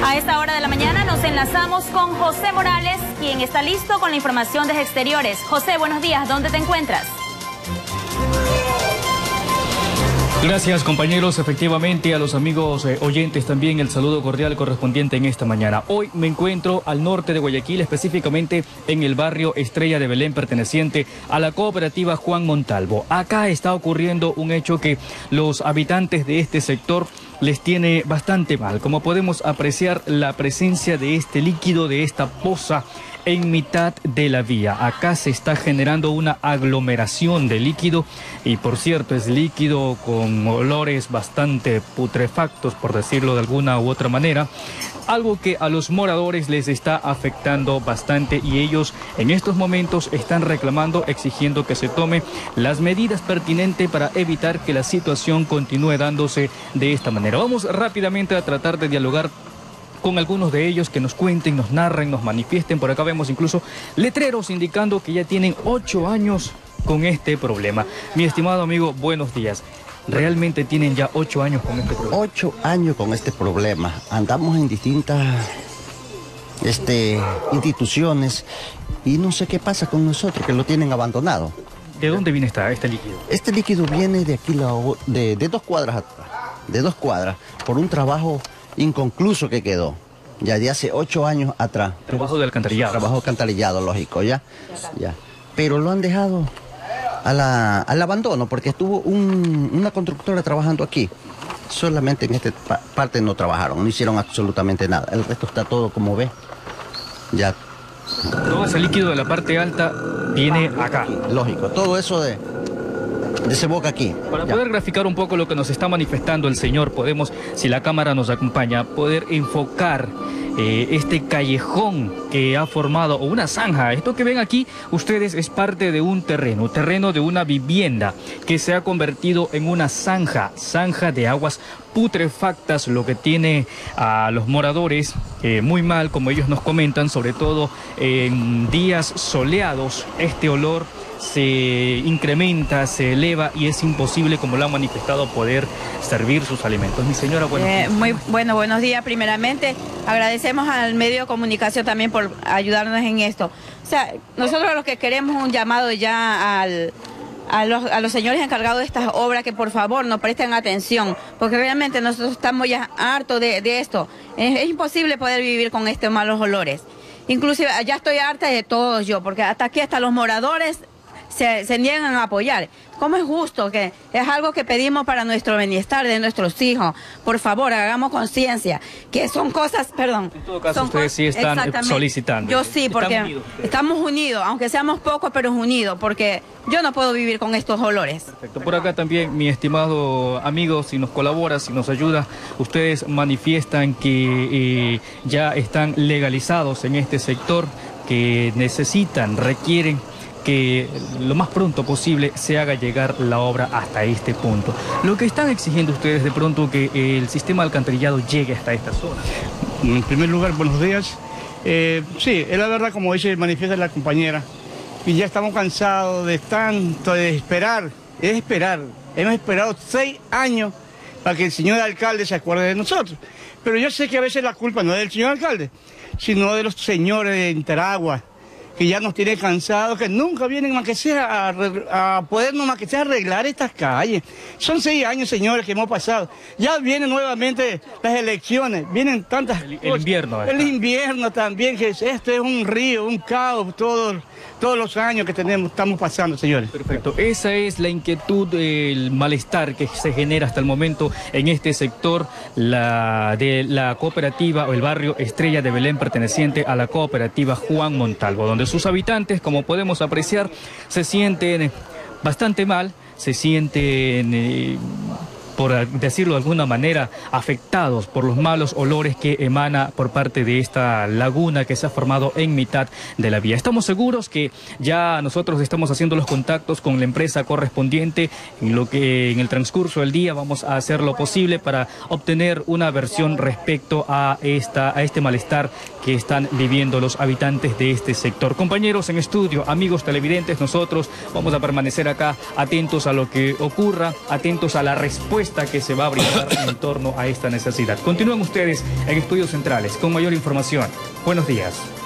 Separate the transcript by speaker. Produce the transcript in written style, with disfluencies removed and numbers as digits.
Speaker 1: A esta hora de la mañana nos enlazamos con José Morales, quien está listo con la información desde exteriores. José, buenos días, ¿dónde te encuentras?
Speaker 2: Gracias, compañeros. Efectivamente, a los amigos oyentes también el saludo cordial correspondiente en esta mañana. Hoy me encuentro al norte de Guayaquil, específicamente en el barrio Estrella de Belén, perteneciente a la cooperativa Juan Montalvo. Acá está ocurriendo un hecho que los habitantes de este sector les tiene bastante mal. Como podemos apreciar, la presencia de este líquido, de esta poza en mitad de la vía. Acá se está generando una aglomeración de líquido y, por cierto, es líquido con olores bastante putrefactos, por decirlo de alguna u otra manera, algo que a los moradores les está afectando bastante, y ellos en estos momentos están reclamando, exigiendo que se tome las medidas pertinentes para evitar que la situación continúe dándose de esta manera. Vamos rápidamente a tratar de dialogar con algunos de ellos, que nos cuenten, nos narren, nos manifiesten. Por acá vemos incluso letreros indicando que ya tienen 8 años con este problema. Mi estimado amigo, buenos días. ¿Realmente tienen ya 8 años con este problema?
Speaker 3: 8 años con este problema. Andamos en distintas instituciones y no sé qué pasa con nosotros, que lo tienen abandonado.
Speaker 2: ¿De dónde viene este líquido?
Speaker 3: Este líquido viene de aquí, de 2 cuadras atrás, de 2 cuadras, por un trabajo inconcluso que quedó, ya de hace 8 años atrás.
Speaker 2: Trabajo de alcantarillado.
Speaker 3: Trabajo de alcantarillado, lógico, ya. Pero lo han dejado al abandono, porque estuvo una constructora trabajando aquí. Solamente en esta parte no trabajaron, no hicieron absolutamente nada. El resto está todo como ve. Ya.
Speaker 2: Todo ese líquido de la parte alta viene acá.
Speaker 3: Lógico, todo eso desemboca aquí.
Speaker 2: Para poder graficar un poco lo que nos está manifestando el señor, podemos, si la cámara nos acompaña, poder enfocar este callejón que ha formado, o una zanja. Esto que ven aquí ustedes es parte de un terreno de una vivienda que se ha convertido en una zanja de aguas putrefactas, lo que tiene a los moradores muy mal, como ellos nos comentan, sobre todo en días soleados. Este olor se incrementa, se eleva y es imposible, como lo han manifestado, poder servir sus alimentos. Mi señora, buenos días.
Speaker 4: Buenos días. Primeramente, agradecemos al medio de comunicación también por ayudarnos en esto. O sea, nosotros lo que queremos un llamado ya a los señores encargados de estas obras, que por favor nos presten atención, porque realmente nosotros estamos ya hartos de esto. Es imposible poder vivir con estos malos olores. Inclusive ya estoy harta de todos yo, porque hasta aquí hasta los moradores se niegan a apoyar. ¿Cómo es justo? Que es algo que pedimos para nuestro bienestar de nuestros hijos. Por favor, hagamos conciencia, que son cosas, perdón.
Speaker 2: En todo caso, ustedes sí están solicitando.
Speaker 4: Yo sí, porque estamos unidos, aunque seamos pocos, pero unidos, porque yo no puedo vivir con estos olores.
Speaker 2: Perfecto. Por acá también, mi estimado amigo, si nos colabora, si nos ayuda, ustedes manifiestan que ya están legalizados en este sector, que necesitan, requieren que lo más pronto posible se haga llegar la obra hasta este punto. Lo que están exigiendo ustedes, de pronto, que el sistema alcantarillado llegue hasta esta zona.
Speaker 5: En primer lugar, buenos días. Sí, es la verdad, como dice, manifiesta la compañera, y ya estamos cansados de tanto, de esperar, Hemos esperado 6 años para que el señor alcalde se acuerde de nosotros. Pero yo sé que a veces la culpa no es del señor alcalde, sino de los señores de Interagua, que ya nos tiene cansados, que nunca vienen más que sea a podernos más que sea arreglar estas calles. Son 6 años, señores, que hemos pasado. Ya vienen nuevamente las elecciones, vienen tantas cosas.
Speaker 2: El invierno.
Speaker 5: El invierno también, que esto es un río, un caos, todos los años que estamos pasando, señores.
Speaker 2: Perfecto. Esa es la inquietud, el malestar que se genera hasta el momento en este sector de la cooperativa, o el barrio Estrella de Belén, perteneciente a la cooperativa Juan Montalvo, donde sus habitantes, como podemos apreciar, se sienten bastante mal, se sienten, por decirlo de alguna manera, afectados por los malos olores que emana por parte de esta laguna que se ha formado en mitad de la vía. Estamos seguros que ya nosotros estamos haciendo los contactos con la empresa correspondiente, en lo que en el transcurso del día vamos a hacer lo posible para obtener una versión respecto a este malestar que están viviendo los habitantes de este sector. Compañeros en estudio, amigos televidentes, nosotros vamos a permanecer acá atentos a lo que ocurra, atentos a la respuesta respuesta que se va a brindar en torno a esta necesidad. Continúan ustedes en Estudios Centrales con mayor información. Buenos días.